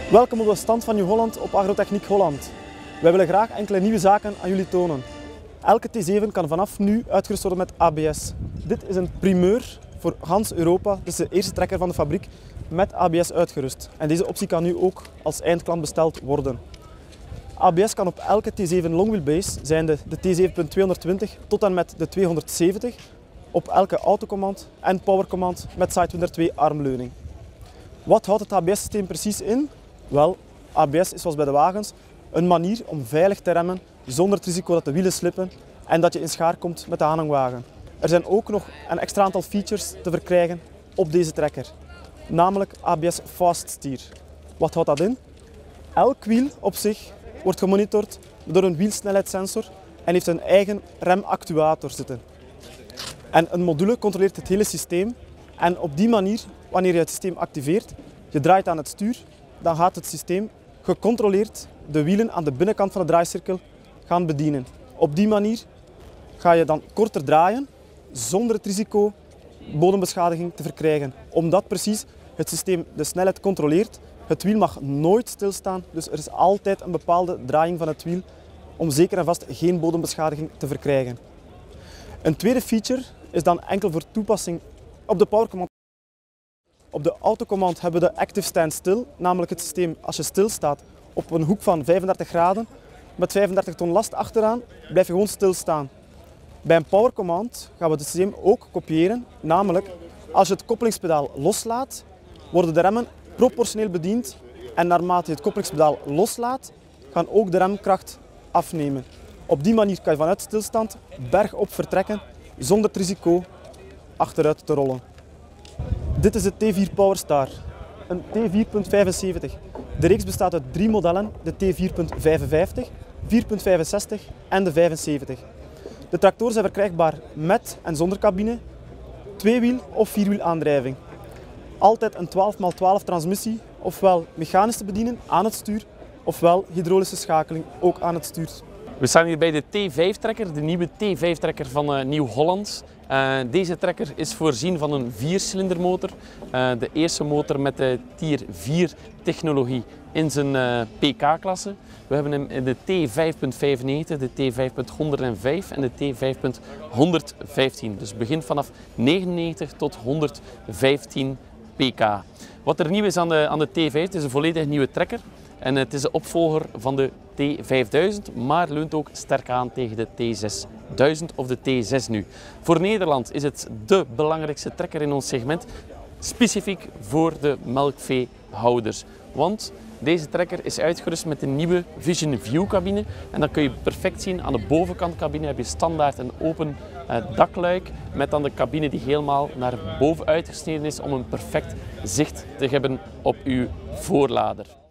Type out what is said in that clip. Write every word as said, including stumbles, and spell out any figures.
Welkom op de stand van Nieuw-Holland op Agrotechniek Holland. Wij willen graag enkele nieuwe zaken aan jullie tonen. Elke T zeven kan vanaf nu uitgerust worden met A B S. Dit is een primeur voor gans Europa. Dit is de eerste trekker van de fabriek met A B S uitgerust. En deze optie kan nu ook als eindklant besteld worden. A B S kan op elke T zeven longwheelbase, zijnde de T zeven tweehonderdtwintig tot en met de tweehonderdzeventig, op elke autocommand en powercommand met Sidewinder twee armleuning. Wat houdt het A B S-systeem precies in? Wel, A B S is zoals bij de wagens een manier om veilig te remmen zonder het risico dat de wielen slippen en dat je in schaar komt met de aanhangwagen. Er zijn ook nog een extra aantal features te verkrijgen op deze trekker, namelijk A B S Fast Steer. Wat houdt dat in? Elk wiel op zich wordt gemonitord door een wielsnelheidssensor en heeft een eigen remactuator zitten. En een module controleert het hele systeem en op die manier, wanneer je het systeem activeert, je draait aan het stuur, dan gaat het systeem gecontroleerd de wielen aan de binnenkant van de draaicirkel gaan bedienen. Op die manier ga je dan korter draaien zonder het risico bodembeschadiging te verkrijgen. Omdat precies het systeem de snelheid controleert. Het wiel mag nooit stilstaan, dus er is altijd een bepaalde draaiing van het wiel om zeker en vast geen bodembeschadiging te verkrijgen. Een tweede feature is dan enkel voor toepassing op de powercommand. Op de autocommand hebben we de Active Stand Still, namelijk het systeem als je stilstaat op een hoek van vijfendertig graden met vijfendertig ton last achteraan, blijf je gewoon stilstaan. Bij een powercommand gaan we het systeem ook kopiëren, namelijk als je het koppelingspedaal loslaat, worden de remmen proportioneel bediend en naarmate je het koppelingspedaal loslaat, gaan ook de remkracht afnemen. Op die manier kan je vanuit stilstand bergop vertrekken zonder het risico achteruit te rollen. Dit is de T vier PowerStar, een T vier punt vijfenzeventig. De reeks bestaat uit drie modellen, de T vier punt vijfenvijftig, vier punt vijfenzestig en de vijfenzeventig. De tractoren zijn verkrijgbaar met en zonder cabine, tweewiel of vierwiel aandrijving. Altijd een twaalf bij twaalf transmissie, ofwel mechanisch te bedienen aan het stuur, ofwel hydraulische schakeling ook aan het stuur. We staan hier bij de T vijf trekker, de nieuwe T vijf trekker van uh, Nieuw-Holland. Uh, deze trekker is voorzien van een viercilindermotor. Uh, de eerste motor met de Tier vier technologie in zijn uh, P K-klasse. We hebben hem in de T vijf punt vijfennegentig, de T vijf punt honderdvijf en de T vijf punt honderdvijftien. Dus begint vanaf negenennegentig tot honderdvijftien P K. Wat er nieuw is aan de, aan de T vijf, het is een volledig nieuwe trekker. En het is de opvolger van de T vijfduizend, maar leunt ook sterk aan tegen de T zesduizend of de T zes nu. Voor Nederland is het de belangrijkste trekker in ons segment, specifiek voor de melkveehouders. Want deze trekker is uitgerust met een nieuwe Vision View cabine en dan kun je perfect zien aan de bovenkant cabine heb je standaard een open uh, dakluik met dan de cabine die helemaal naar boven uitgesneden is om een perfect zicht te hebben op uw voorlader.